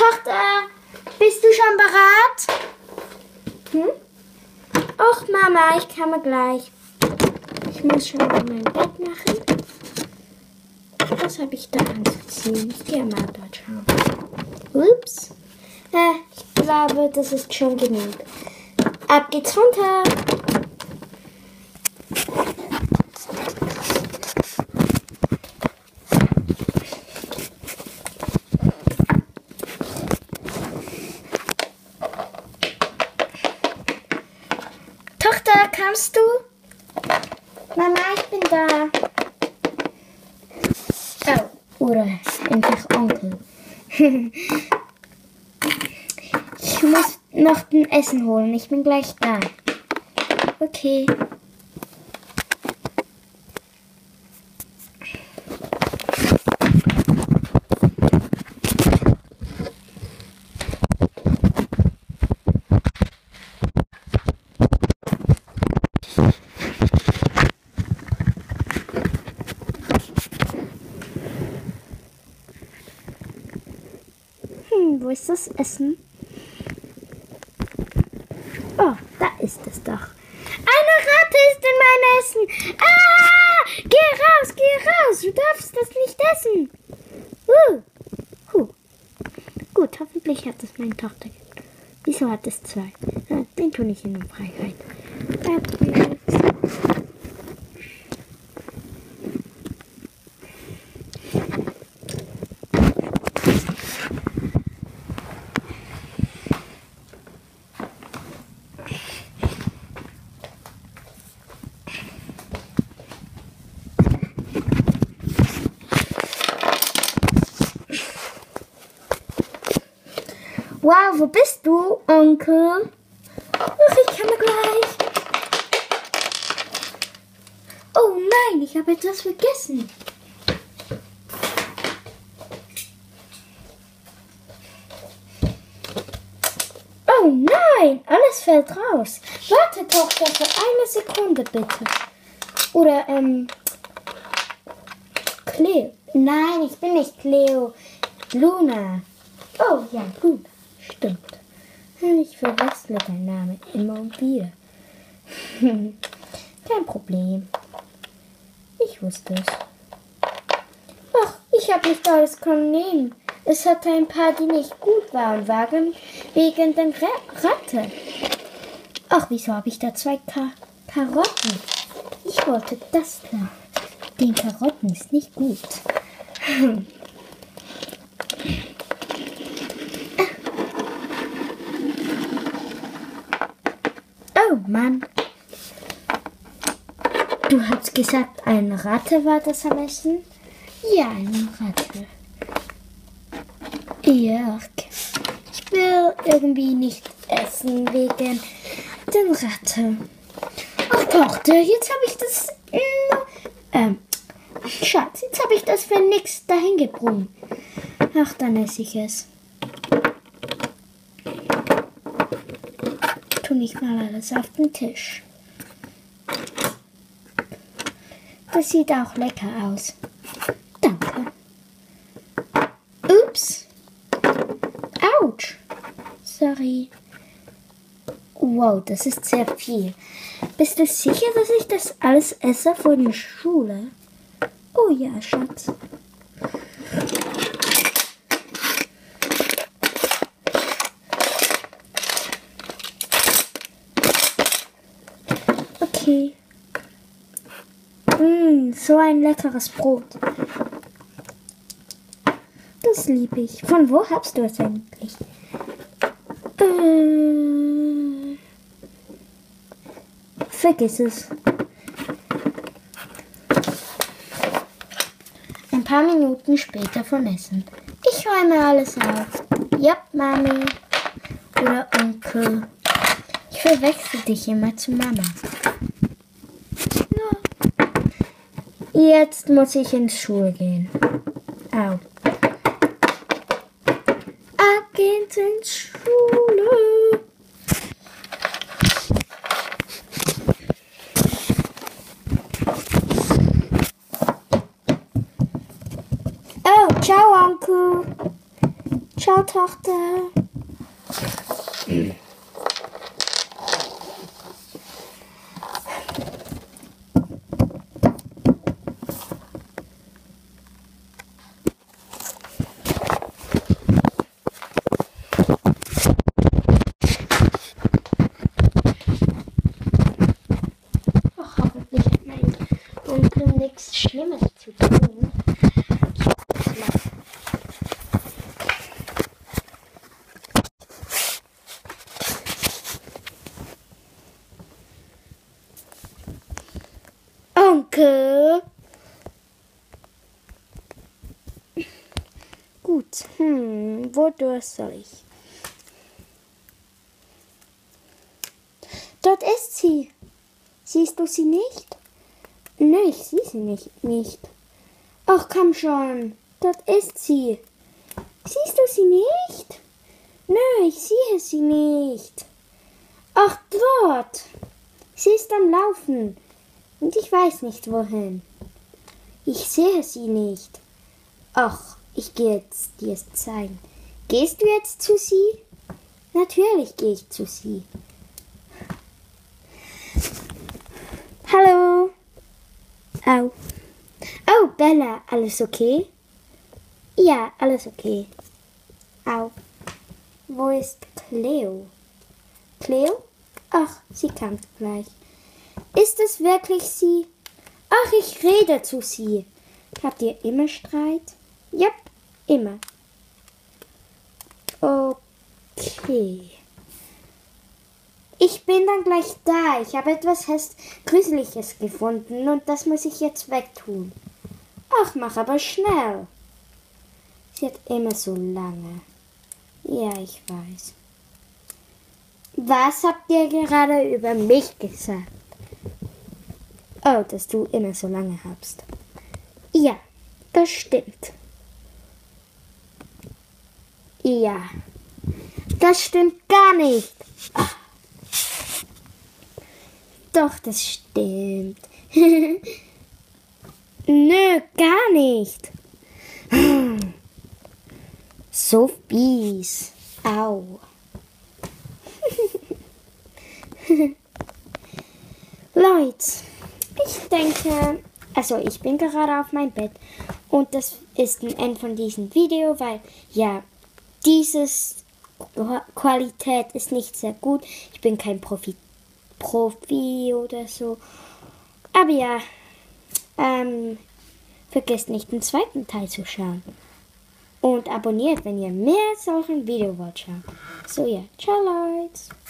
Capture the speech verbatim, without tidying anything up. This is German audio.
Tochter, bist du schon bereit? Hm? Och, Mama, ich komme gleich. Ich muss schon mal mein Bett machen. Was habe ich da anzuziehen? Ich gehe mal dort schauen. Ups. Äh, ich glaube, das ist schon genug. Ab geht's runter. Tochter, kannst du? Mama, ich bin da. Oh, oder einfach Onkel. Ich muss noch ein Essen holen. Ich bin gleich da. Okay. Hm, wo ist das Essen? Oh, da ist es doch. Eine Ratte ist in meinem Essen. Ah! Geh raus, geh raus. Du darfst das nicht essen. Uh. Huh. Gut, hoffentlich hat es meine Tochter gegeben. Wieso hat es zwei? Ah, den tue ich in der Freiheit. Äh, Wow, wo bist du, Onkel? Ach, ich komme gleich. Oh nein, ich habe etwas vergessen. Oh nein, alles fällt raus. Warte, Tochter, für eine Sekunde bitte. Oder, ähm, Cleo. Nein, ich bin nicht Cleo. Luna. Oh ja, Luna. Stimmt. Ich verwechsle deinen Namen immer und wieder. Kein Problem. Ich wusste es. Ach, ich habe nicht alles können nehmen. Es hatte ein paar, die nicht gut waren, waren wegen der Ratte. Ach, wieso habe ich da zwei Ka Karotten? Ich wollte das da. Den Karotten ist nicht gut. Oh Mann. Du hast gesagt, eine Ratte war das am Essen? Ja, eine Ratte. Jörg, ich will irgendwie nicht essen wegen der Ratte. Ach Tochter, jetzt habe ich das... Ähm, Schatz, jetzt habe ich das für nix dahin gebrungen. Ach, dann esse ich es. Tu nicht mal alles auf den Tisch. Das sieht auch lecker aus. Danke. Ups. Autsch. Sorry. Wow, das ist sehr viel. Bist du sicher, dass ich das alles esse vor der Schule? Oh ja, Schatz. Okay. Mm, so ein leckeres Brot. Das liebe ich. Von wo hast du es eigentlich? Äh, vergiss es. Ein paar Minuten später von Essen. Ich räume alles auf. Ja, Mami. Oder Onkel. Ich verwechsel dich immer zu Mama. Jetzt muss ich ins Schule gehen. Au. Ab geht's ins Schule. Oh, ciao, Onkel. Ciao, Tochter. Ach, hoffentlich hat mein Onkel nichts Schlimmes zu tun. Onkel. Gut, hm, wodurch soll ich? Dort ist sie. Siehst du sie nicht? Nö, ich sehe sie nicht, nicht. Ach, komm schon. Dort ist sie. Siehst du sie nicht? Nö, ich sehe sie nicht. Ach, dort. Sie ist am Laufen. Und ich weiß nicht, wohin. Ich sehe sie nicht. Ach, ich gehe jetzt dir es zeigen. Gehst du jetzt zu sie? Natürlich gehe ich zu sie. Hallo. Au. Oh, Bella, alles okay? Ja, alles okay. Au. Wo ist Cleo? Cleo? Ach, sie kommt gleich. Ist es wirklich sie? Ach, ich rede zu sie. Habt ihr immer Streit? Ja, immer. Okay. Ich bin dann gleich da. Ich habe etwas Gruseliges gefunden und das muss ich jetzt wegtun. Ach, mach aber schnell. Sie hat immer so lange. Ja, ich weiß. Was habt ihr gerade über mich gesagt? Oh, dass du immer so lange hast. Ja, das stimmt. Ja, das stimmt gar nicht. Ach. Doch, das stimmt. Nö, gar nicht. So fies. Au. Leute, ich denke, also ich bin gerade auf meinem Bett und das ist ein Ende von diesem Video, weil ja, dieses Qualität ist nicht sehr gut. Ich bin kein Profi, Profi oder so. Aber ja, ähm, vergesst nicht den zweiten Teil zu schauen. Und abonniert, wenn ihr mehr solchen Videos wollt schauen. So ja, ciao Leute.